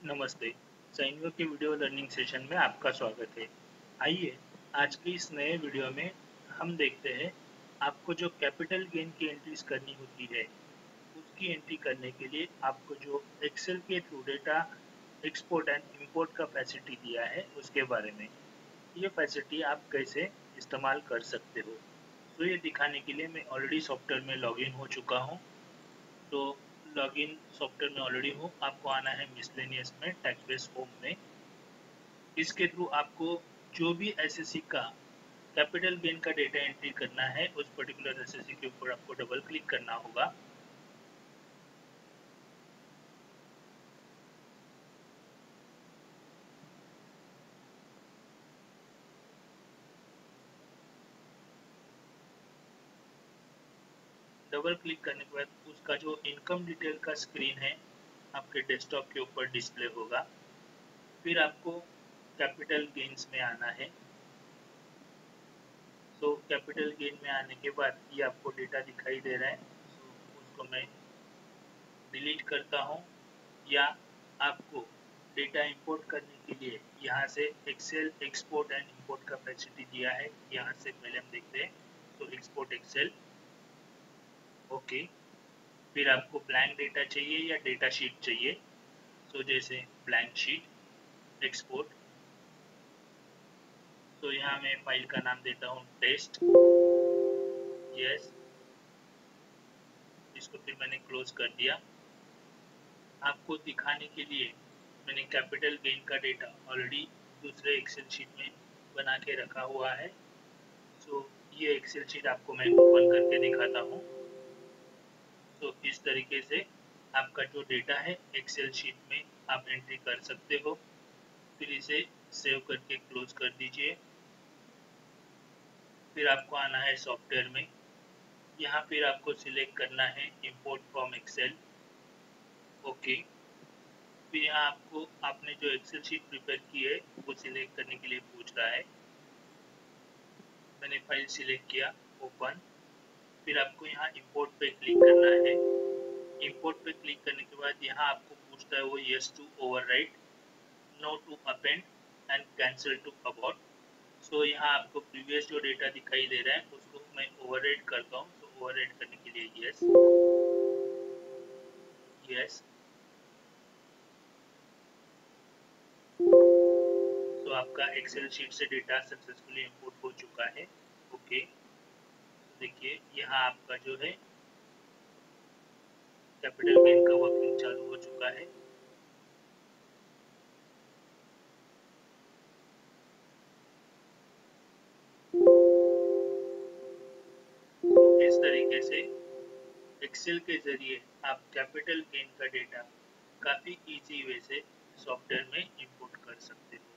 नमस्ते। साइनवेव के video learning session में आपका स्वागत है। आइए आज की इस नए वीडियो में हम देखते हैं आपको जो कैपिटल गेन की एंट्रीज करनी होती है उसकी एंट्री करने के लिए आपको जो एक्सेल के through data export and import का फैसिलिटी दिया है उसके बारे में। ये फैसिलिटी आप कैसे इस्तेमाल कर सकते हो, तो ये दिखाने के लिए मैं ऑलरेडी सॉफ्टवेयर में लॉगिन हो चुका हूँ। तो लॉगिन सॉफ्टवेयर में ऑलरेडी हूँ। आपको आना है मिसलेनियस में, टैक्सबेस होम में। इसके थ्रू आपको जो भी एसएससी का कैपिटल गेन का डेटा एंट्री करना है उस पर्टिकुलर एसएससी के ऊपर आपको डबल क्लिक करना होगा। डबल क्लिक करने के बाद उसका जो इनकम डिटेल का स्क्रीन है आपके डेस्कटॉप के ऊपर डिस्प्ले होगा। फिर आपको कैपिटल गेन्स में आना है। तो कैपिटल गेन में आने के बाद ये आपको डेटा दिखाई दे रहा है, तो उसको मैं डिलीट करता हूँ। या आपको डेटा इंपोर्ट करने के लिए यहाँ से एक्सेल एक्सपोर्ट एंड इंपोर्ट का फैसिलिटी दिया है। यहाँ से पहले हम देखते हैं। तो एक्सपोर्ट एक्सेल, ओके। फिर आपको ब्लैंक डेटा चाहिए या डेटा शीट चाहिए, तो जैसे ब्लैंक शीट एक्सपोर्ट। तो यहाँ मैं फाइल का नाम देता हूँ टेस्ट, यस। इसको फिर मैंने क्लोज कर दिया। आपको दिखाने के लिए मैंने कैपिटल गेन का डेटा ऑलरेडी दूसरे एक्सेल शीट में बना के रखा हुआ है। तो ये एक्सेल शीट आपको मैं ओपन करके दिखाता हूँ। तो इस तरीके से आपका जो डेटा है एक्सेल शीट में आप एंट्री कर सकते हो। फिर इसे सेव करके क्लोज कर दीजिए। फिर आपको आना है सॉफ्टवेयर में। यहाँ फिर आपको सिलेक्ट करना है इंपोर्ट फ्रॉम एक्सेल, ओके। फिर यहाँ आपको आपने जो एक्सेल शीट प्रिपेयर की है वो सिलेक्ट करने के लिए पूछ रहा है। मैंने फाइल सिलेक्ट किया, ओपन। फिर आपको यहाँ इंपोर्ट पे क्लिक करना है। इंपोर्ट पे क्लिक करने के बाद यहाँ आपको पूछता है वो yes to overwrite, no to append and cancel to abort. So यहाँ आपको प्रीवियस जो डेटा दिखाई दे रहा है उसको मैं ओवरराइट करता हूँ। तो ओवरराइट करने के लिए यस, यस। तो आपका एक्सेल शीट से डेटा सक्सेसफुली इंपोर्ट हो चुका है, ओके। तो देखिए यहाँ आपका जो है कैपिटल गेन का वर्किंग चालू हो चुका है। तो इस तरीके से एक्सेल के जरिए आप कैपिटल गेन का डेटा काफी इजी वे से सॉफ्टवेयर में इंपोर्ट कर सकते हो।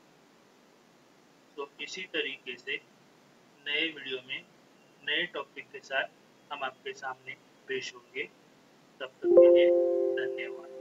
तो इसी तरीके से नए वीडियो में नए टॉपिक के साथ हम आपके सामने पेश होंगे। तब तक के लिए धन्यवाद।